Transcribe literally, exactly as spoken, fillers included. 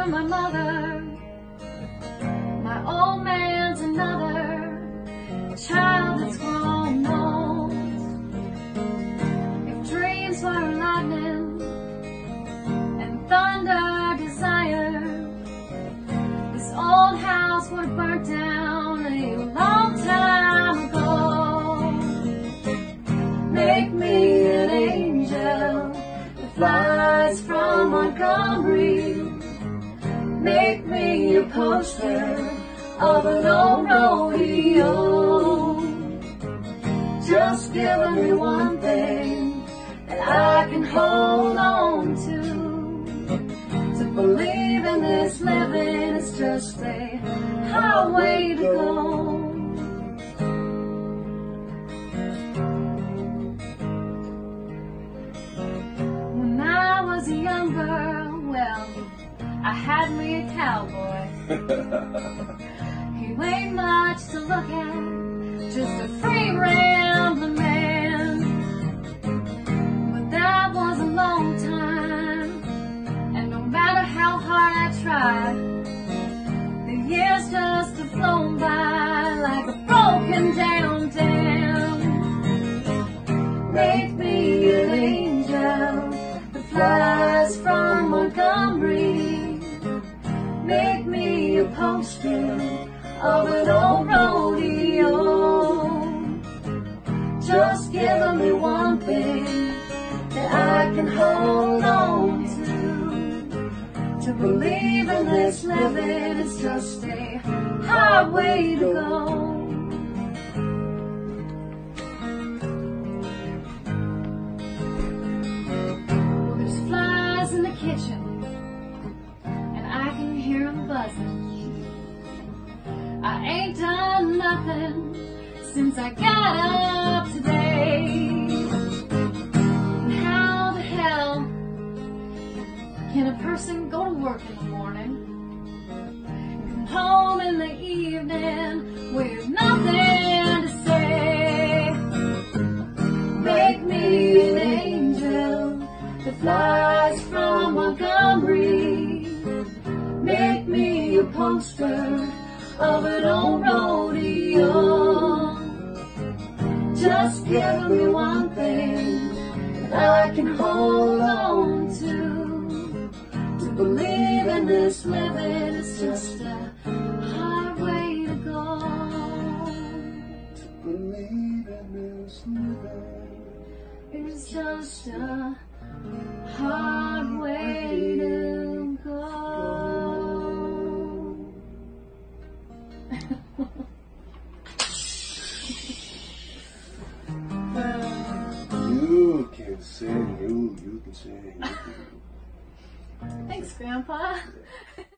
you're my mother, my old man's another child that's grown old. If dreams were lightning and thunder desire, this old house would have burnt down a long time ago. Make me an angel that flies from Montgomery. Make me a poster of an old rodeo. Just give me one thing that I can hold on to. To believe in this living is just a highway to go. When I was a young girl, well, I had me a cowboy. He ain't much to look at, just a free rambling man. But that was a long time, and no matter how hard I tried, the years just have flown by like a broken down dam. Make me an angel that flies from Montgomery. Make me a poster of an old rodeo. Just give me one thing that I can hold on to. To believe in this living is just a highway to go. Well, there's flies in the kitchen, I can hear them buzzing. I ain't done nothing since I got up today. And how the hell can a person go to work in the morning and come home in the evening with nothing to say? Make me an angel that flies from Montgomery. Make me a poster of an old rodeo. Just give me one thing that I can hold on to. To believe in this living is just a hard way to go. To believe in this living is just a hard way to go. You can sing, you, you can sing. Thanks, Grandpa.